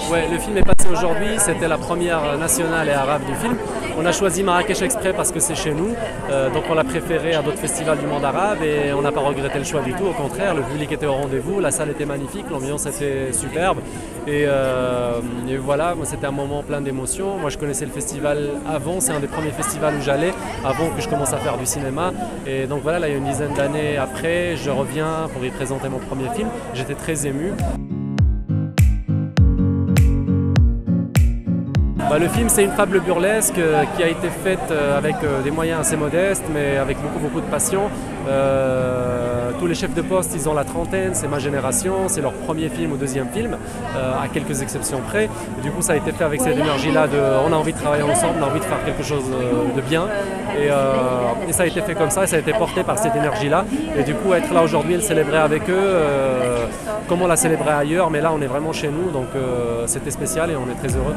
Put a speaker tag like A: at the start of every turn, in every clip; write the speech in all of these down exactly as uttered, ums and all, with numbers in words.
A: Ouais, le film est passé aujourd'hui, c'était la première nationale et arabe du film. On a choisi Marrakech exprès parce que c'est chez nous, euh, donc on l'a préféré à d'autres festivals du monde arabe et on n'a pas regretté le choix du tout, au contraire, le public était au rendez-vous, la salle était magnifique, l'ambiance était superbe et, euh, et voilà, moi c'était un moment plein d'émotions. Moi je connaissais le festival avant, c'est un des premiers festivals où j'allais avant que je commence à faire du cinéma et donc voilà, là il y a une dizaine d'années après, je reviens pour y présenter mon premier film, j'étais très ému. Bah, le film, c'est une fable burlesque euh, qui a été faite euh, avec euh, des moyens assez modestes, mais avec beaucoup, beaucoup de passion. Euh, tous les chefs de poste, ils ont la trentaine, c'est ma génération, c'est leur premier film ou deuxième film, euh, à quelques exceptions près. Et du coup, ça a été fait avec cette énergie-là de on a envie de travailler ensemble, on a envie de faire quelque chose de bien. Et, euh, et ça a été fait comme ça, et ça a été porté par cette énergie-là. Et du coup, être là aujourd'hui et le célébrer avec eux, euh, comme on l'a célébré ailleurs, mais là, on est vraiment chez nous, donc euh, c'était spécial et on est très heureux.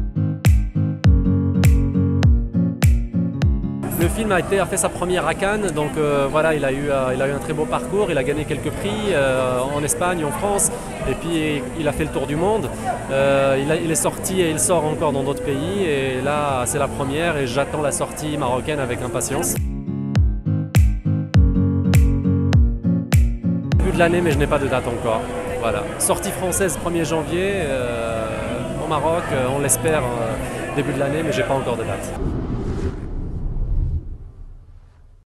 A: Le film a, été, a fait sa première à Cannes, donc euh, voilà, il a, eu, euh, il a eu un très beau parcours, il a gagné quelques prix euh, en Espagne, en France, et puis il a fait le tour du monde. Euh, il, a, il est sorti et il sort encore dans d'autres pays, et là c'est la première et j'attends la sortie marocaine avec impatience. Début de l'année, mais je n'ai pas de date encore. Voilà. Sortie française premier janvier, euh, au Maroc, on l'espère euh, début de l'année, mais je n'ai pas encore de date.